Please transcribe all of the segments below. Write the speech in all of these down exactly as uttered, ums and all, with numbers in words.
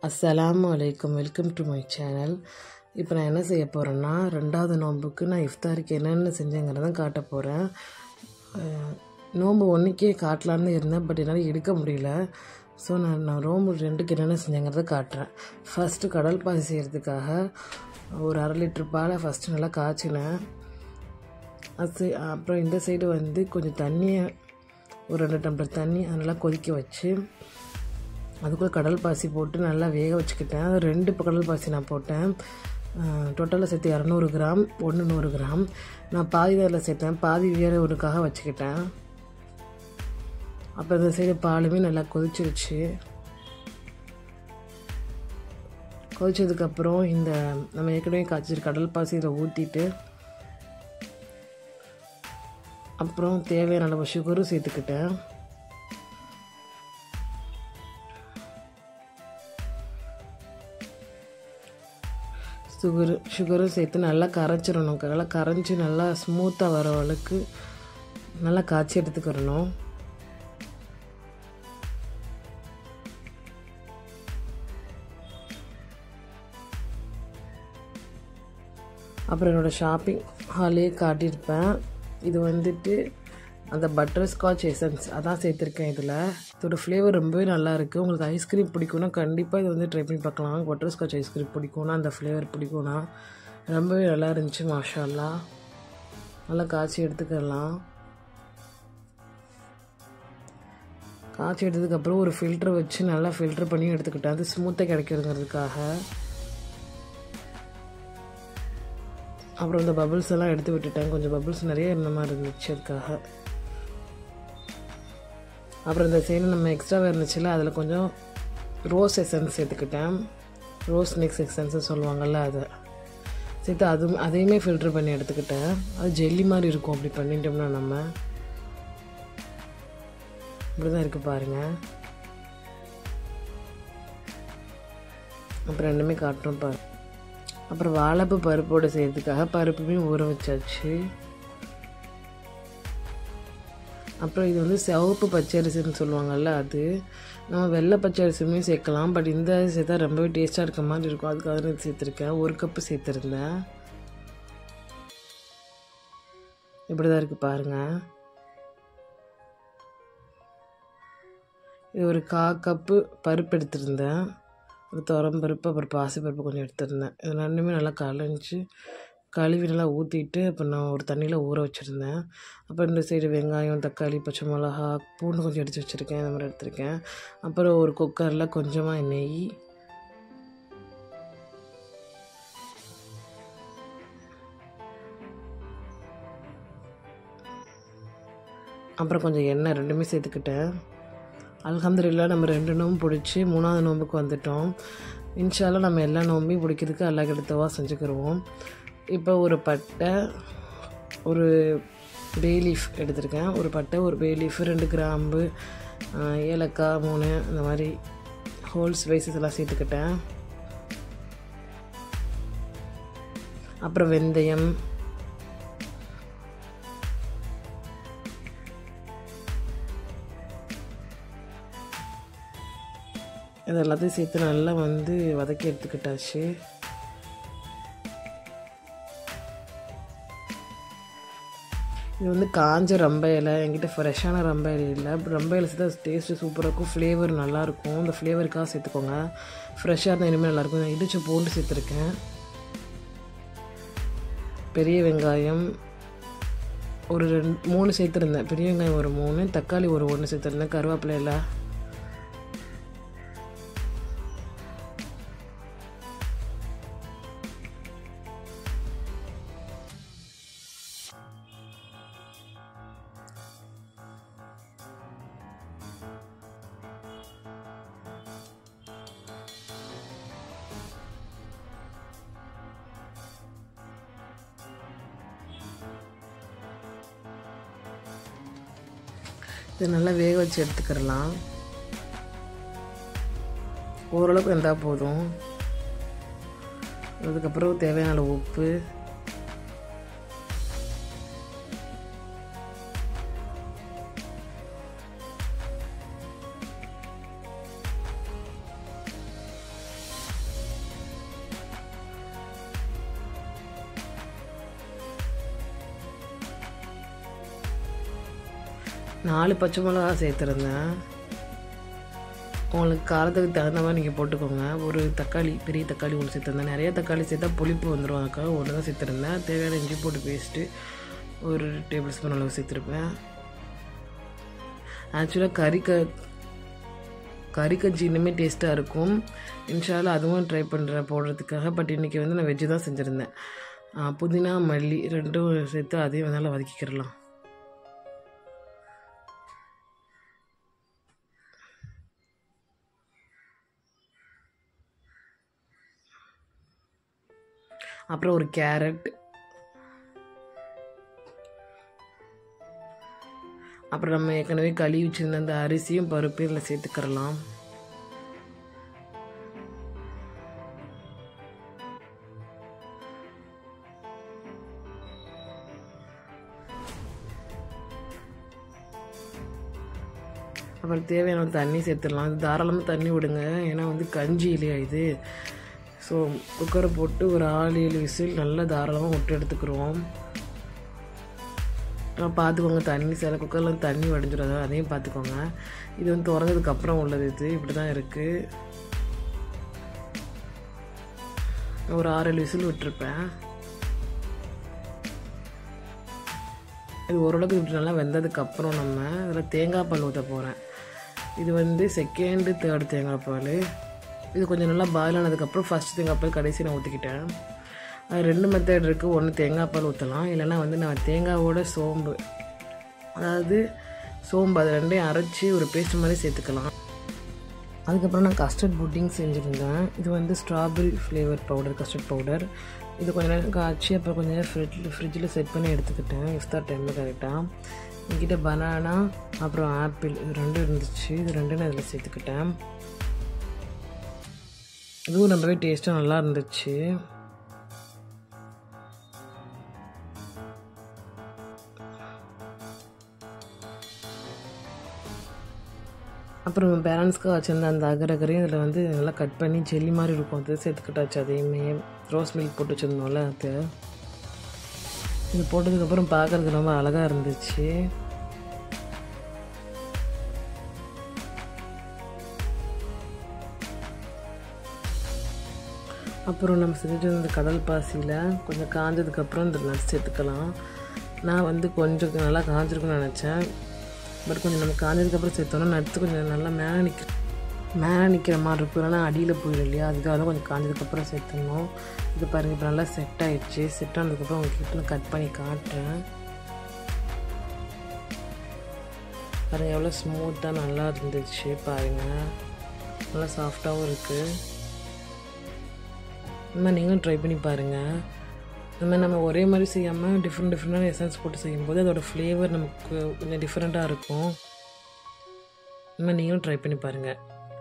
அஸ்ஸலாமு அலைக்கும். Welcome to my channel. இப்போ நான் என்ன செய்ய போகிறேன்னா, ரெண்டாவது நோன்புக்கு நான் இஃப்தாருக்கு என்னென்ன செஞ்சேங்கிறதான் காட்ட போகிறேன். நோன்பு ஒன்றுக்கே காட்டலான்னு இருந்தேன், பட் என்னால் எடுக்க முடியல. ஸோ நான் நான் நோன்பு ரெண்டுக்கு என்னென்ன செஞ்சேங்கிறத காட்டுறேன். ஃபஸ்ட்டு கடல் பாசி செய்கிறதுக்காக ஒரு அரை லிட்டர் பாலை ஃபஸ்ட்டு நல்லா காய்ச்சினேன். அது அப்புறம் இந்த சைடு வந்து கொஞ்சம் தண்ணியை ஒரு ரெண்டு டம்ளர் தண்ணி நல்லா கொதிக்க வச்சு அதுக்குள்ளே கடல் பாசி போட்டு நல்லா வேக வச்சுக்கிட்டேன். அது ரெண்டு இப்போ கடல் பாசி நான் போட்டேன். டோட்டலாக சேர்த்து இரநூறு கிராம் ஒன்று நூறு கிராம் நான் பாதி அதில் சேர்த்தேன், பாதி வேறு ஒன்றுக்காக வச்சுக்கிட்டேன். அப்போ இந்த சைடு பாலுமே நல்லா கொதிச்சிருச்சு. கொதிச்சதுக்கப்புறம் இந்த நம்ம ஏற்கனவே காய்ச்சி கடல் பாசி இதை ஊற்றிட்டு அப்புறம் தேவையான அளவு சுகரும் சேர்த்துக்கிட்டேன். சுகரு சுகரும் சேர்த்து நல்லா கரைச்சிடணும். நல்லா கரைஞ்சி நல்லா ஸ்மூத்தாக வர அளவுக்கு நல்லா காய்ச்சி எடுத்துக்கிறணும். அப்புறம் என்னோடய ஷாப்பிங் ஹாலே காட்டியிருப்பேன். இது வந்துட்டு அந்த பட்டர் ஸ்காட்ச் எசன்ஸ் அதான் சேர்த்துருக்கேன். இதில் இதோட ஃப்ளேவர் ரொம்பவே நல்லாயிருக்கு. உங்களுக்கு ஐஸ்கிரீம் பிடிக்கும்னா கண்டிப்பாக இது வந்து ட்ரை பண்ணி பார்க்கலாம். பட்டர் ஸ்காட்ச் ஐஸ்கிரீம் பிடிக்கும்னா அந்த ஃப்ளேவர் பிடிக்கும்னா ரொம்பவே நல்லா இருந்துச்சு. மாஷா அல்லாஹ். நல்லா காய்ச்சி எடுத்துக்கலாம். காய்ச்சி எடுத்ததுக்கப்புறம் ஒரு ஃபில்டர் வச்சு நல்லா ஃபில்டர் பண்ணி எடுத்துக்கிட்டேன், அது ஸ்மூத்தாக கிடைக்கிறதுங்கிறதுக்காக. அப்புறம் இந்த பபிள்ஸ் எல்லாம் எடுத்து விட்டுட்டேன். கொஞ்சம் பபிள்ஸ் நிறைய இருந்த மாதிரி இருந்துச்சு அதுக்காக. அப்புறம் இந்த சைடு நம்ம எக்ஸ்ட்ராவாக இருந்துச்சுல, அதில் கொஞ்சம் ரோஸ் எசன்ஸ் சேர்த்துக்கிட்டேன். ரோஸ் மிக்ஸ் எசன்ஸ் சொல்லுவாங்கள்ல, அதை சேர்த்து அது அதையுமே ஃபில்ட்ரு பண்ணி எடுத்துக்கிட்டேன். அது ஜெல்லி மாதிரி இருக்கும். அப்படி பண்ணிட்டோம்னா நம்ம இப்படி தான் இருக்குது பாருங்கள். அப்புறம் ரெண்டுமே காட்டுறோம் பாரு. அப்புறம் வாழைப்பூ பருப்போடு செய்கிறதுக்காக பருப்புமே ஊற வச்சாச்சு. அப்புறம் இது வந்து சிவப்பு பச்சரிசின்னு சொல்லுவாங்கள்ல, அது நம்ம வெள்ளை பச்சரிசியுமே சேர்க்கலாம். பட் இந்த சேர்த்தா ரொம்பவே டேஸ்ட்டாக இருக்க மாதிரி இருக்கும். அதுக்காக நான் சேர்த்துருக்கேன். ஒரு கப்பு சேர்த்துருந்தேன். இப்படி தான் இருக்குது பாருங்கள். இது ஒரு கா கப்பு பருப்பு எடுத்துருந்தேன். ஒரு துவரம் பருப்பு அப்புறம் பாசி பருப்பு கொஞ்சம் எடுத்துருந்தேன். இது ரெண்டுமே நல்லா கலைஞ்சி கழுவி நல்லா ஊற்றிட்டு அப்புறம் நான் ஒரு தண்ணியில் ஊற வச்சுருந்தேன். அப்புறம் இந்த சைடு வெங்காயம், தக்காளி, பச்சை மிளகா, பூண்டு கொஞ்சம் எடுத்து வச்சுருக்கேன். இந்த மாதிரி எடுத்துருக்கேன். அப்புறம் ஒரு குக்கரில் கொஞ்சமாக நெய், அப்புறம் கொஞ்சம் எண்ணெய் ரெண்டுமே சேர்த்துக்கிட்டேன். அல்ஹம்துலில்லாஹ் நம்ம ரெண்டு நோம்பு பிடிச்சி மூணாவது நோம்புக்கு வந்துட்டோம். இன்ஷால்லாம் நம்ம எல்லா நோம்பையும் பிடிக்கிறதுக்கு அல்லா கிட்டத்தவா செஞ்சுக்கிடுவோம். இப்போ ஒரு பட்டை, ஒரு பே லீஃப் எடுத்திருக்கேன். ஒரு பட்டை, ஒரு பே லீஃப், ரெண்டு கிராம்பு, ஏலக்காய் மூணு, இந்த மாதிரி ஹோல் ஸ்பைசஸ் எல்லாம் சேர்த்துக்கிட்டேன். அப்புறம் வெந்தயம், இது எல்லாத்தையும் சேர்த்து நல்லா வந்து வதக்கி எடுத்துக்கிட்டாச்சு. இது வந்து காஞ்ச ரம்ப இலை, என்கிட்ட ஃப்ரெஷ்ஷான ரம்ப இலை இல்லை. ரம்ப இலை சேர்த்தா டேஸ்ட்டு சூப்பராக இருக்கும், ஃப்ளேவர் நல்லாயிருக்கும். இந்த ஃப்ளேவருக்காக சேர்த்துக்கோங்க. ஃப்ரெஷ்ஷாக இருந்தால் இனிமேல் நல்லாயிருக்கும். நான் இடிச்சு பூண்டு சேர்த்துருக்கேன். பெரிய வெங்காயம் ஒரு ரெண்டு மூணு சேர்த்துருந்தேன். பெரிய வெங்காயம் ஒரு மூணு, தக்காளி ஒரு ஒன்று சேர்த்துருந்தேன். கருவேப்பிலை இல்லை. இது நல்லா வேக வச்சு எடுத்துக்கிடலாம். ஓரளவுக்கு இருந்தால் போதும். அதுக்கப்புறம் தேவையான அளவு உப்பு, நாலு பச்சை மிளகா சேர்த்துருந்தேன். உங்களுக்கு காரத்துக்கு தகுந்த மாதிரி நீங்கள் போட்டுக்கோங்க. ஒரு தக்காளி, பெரிய தக்காளி ஒன்று சேர்த்துருந்தேன். நிறைய தக்காளி சேர்த்தா புளிப்பு வந்துடும், அதுக்காக ஒன்று தான் சேர்த்துருந்தேன். தேவையான இஞ்சி போட்டு பேஸ்ட்டு ஒரு டேபிள் ஸ்பூன் அளவு சேர்த்துருப்பேன். ஆக்சுவலாக கறிக்க கறிக்கஞ்சி இன்னுமே டேஸ்ட்டாக இருக்கும். இன்ஷால்லா அதுவும் ட்ரை பண்ணுறேன் போடுறதுக்காக. பட் இன்றைக்கி வந்து நான் வெஜ்ஜு தான் செஞ்சுருந்தேன். புதினா மல்லி ரெண்டும் சேர்த்து அதையும் வந்து வதக்கிக்கிறலாம். அப்புறம் ஒரு கேரட், அப்புறம் நம்ம ஏற்கனவே கழுவி வச்சுருந்த அந்த அரிசியும் பருப்பு இதில் சேர்த்துக்கிறலாம். அப்புறம் தேவையான தண்ணி சேர்த்துடலாம். இது தாராளமாக தண்ணி விடுங்க, ஏன்னா வந்து கஞ்சி இல்லையா இது. ஸோ குக்கரை போட்டு ஒரு ஆறு ஏழு விசில் நல்லா தாராளமாக விட்டு எடுத்துக்கிடுவோம். பார்த்துக்கோங்க, தண்ணி சில குக்கரில் தண்ணி வடிஞ்சிடாது, அதையும் பார்த்துக்கோங்க. இது வந்து திறந்ததுக்கப்புறம் உள்ளது. இது இப்படி தான் இருக்குது. ஒரு ஆறு ஏழு விசில் விட்டுருப்பேன். இது ஓரளவுக்கு இப்படி நல்லா வெந்ததுக்கப்புறம் நம்ம அதில் தேங்காய் பால் ஊற்ற போகிறேன். இது வந்து செகண்டு தேர்டு தேங்காய் பால். இது கொஞ்சம் நல்லா பாயில் ஆனதுக்கப்புறம் ஃபஸ்ட் தேங்காய் பால் கடைசி நான் ஊற்றிக்கிட்டேன். அது ரெண்டு மெத்தட் இருக்குது. ஒன்று தேங்காய் பால் ஊற்றலாம், இல்லைனா வந்து நான் தேங்காவோட சோம்பு, அதாவது சோம்பு அது ரெண்டையும் அரைச்சி ஒரு பேஸ்ட் மாதிரி சேர்த்துக்கலாம். அதுக்கப்புறம் நான் கஸ்டர்ட் புட்டிங் செஞ்சுருந்தேன். இது வந்து strawberry flavour powder, custard powder. இது கொஞ்சம் நேரம் காய்ச்சி அப்புறம் கொஞ்சம் நேரம் ஃப்ரிட்ஜில் ஃப்ரிட்ஜில் செட் பண்ணி எடுத்துக்கிட்டேன் இஃப்தார் டைமில் கரெக்டாக. என்கிட்ட பனானா அப்புறம் ஆப்பிள் இது ரெண்டும் இருந்துச்சு. இது ரெண்டும் நான் இதில் சேர்த்துக்கிட்டேன். இதுவும் ரொம்பவே டேஸ்ட்டாக நல்லா இருந்துச்சு. அப்புறம் பேலன்ஸ்க்கு வச்சுருந்த அந்த அகரகரையும் இதில் வந்து நல்லா கட் பண்ணி ஜெல்லி மாதிரி இருக்கும், அது சேர்த்துக்கிட்டாச்சு. அதையுமே ரோஸ் மில்க் போட்டு வச்சுருந்தோம்ல, அது இது போட்டதுக்கப்புறம் பார்க்குறதுக்கு ரொம்ப அழகாக இருந்துச்சு. அப்புறம் நம்ம செஞ்சுட்டு இந்த கடல் பாசியில் கொஞ்சம் காஞ்சதுக்கப்புறம் இந்த நட்ஸ் சேர்த்துக்கலாம். நான் வந்து கொஞ்சம் நல்லா காஞ்சிருக்குன்னு நினச்சேன். பட் கொஞ்சம் நம்ம காஞ்சதுக்கப்புறம் சேர்த்தோன்னா நட்ஸ் கொஞ்சம் நல்லா மேலே நிற்க மேலே நிற்கிற மாதிரி இருக்கும், இல்லைனா அடியில் போயிடும் இல்லையா. அதுக்காக தான் கொஞ்சம் காஞ்சதுக்கப்புறம் சேர்த்துடணும். இது பாருங்கள், இப்போ நல்லா செட் ஆகிடுச்சு. செட் ஆனதுக்கப்புறம் உங்களுக்கு நான் கட் பண்ணி காட்டுறேன். பாருங்கள் எவ்வளோ ஸ்மூத்தாக நல்லா இருந்துச்சு. பாருங்கள் நல்லா சாஃப்டாகவும் இருக்குது. இந்த மாதிரி நீங்களும் ட்ரை பண்ணி பாருங்கள். இந்த மாதிரி நம்ம ஒரே மாதிரி செய்யாமல் டிஃப்ரெண்ட் டிஃப்ரெண்டான எசன்ஸ் போட்டு செய்யும்போது அதோடய ஃப்ளேவர் நமக்கு கொஞ்சம் டிஃப்ரெண்ட்டாக இருக்கும். இந்த மாதிரி நீங்களும் ட்ரை பண்ணி பாருங்கள்.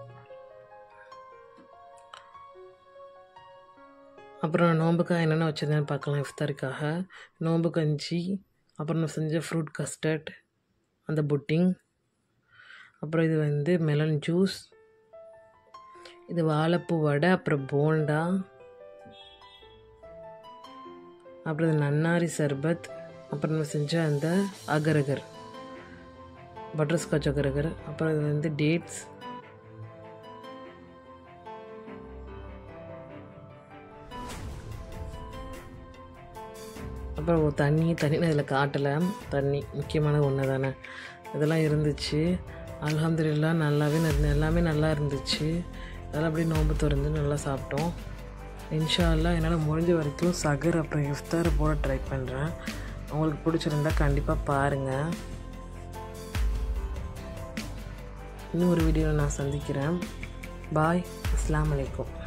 அப்புறம் நான் நோம்புக்காக என்னென்ன வச்சுருந்தேன்னு பார்க்கலாம். இஃப்தாருக்காக நோம்பு கஞ்சி, அப்புறம் நான் செஞ்ச ஃப்ரூட் கஸ்டர்ட், அந்த புட்டிங், அப்புறம் இது வந்து மெலன் ஜூஸ், இது வாழைப்பூ வடை, அப்புறம் போண்டா, அப்புறம் இது நன்னாரி சர்பத், அப்புறம் நம்ம செஞ்ச அந்த அகரகர் பட்டர்ஸ்காட்ச் அகரகர், அப்புறம் இது வந்து டேட்ஸ், அப்புறம் தண்ணி தண்ணி நான் இதில் காட்டலை. தண்ணி முக்கியமான ஒன்று தானே, இதெல்லாம் இருந்துச்சு. அல்ஹம்துலில்லாஹ் நல்லாவே எல்லாமே நல்லா இருந்துச்சு. அதெல்லாம் அப்படியே நோம்பு திறந்து நல்லா சாப்பிட்டோம். இன்ஷா அல்லாஹ் என்னால் முடிஞ்ச வரைக்கும் சகர் அப்புறம் இஃப்தார் போட ட்ரை பண்ணுறேன். உங்களுக்கு பிடிச்சிருந்தா கண்டிப்பாக பாருங்கள். இன்னும் ஒரு வீடியோவில் நான் சந்திக்கிறேன். பாய், அஸ்ஸலாமு அலைக்கும்.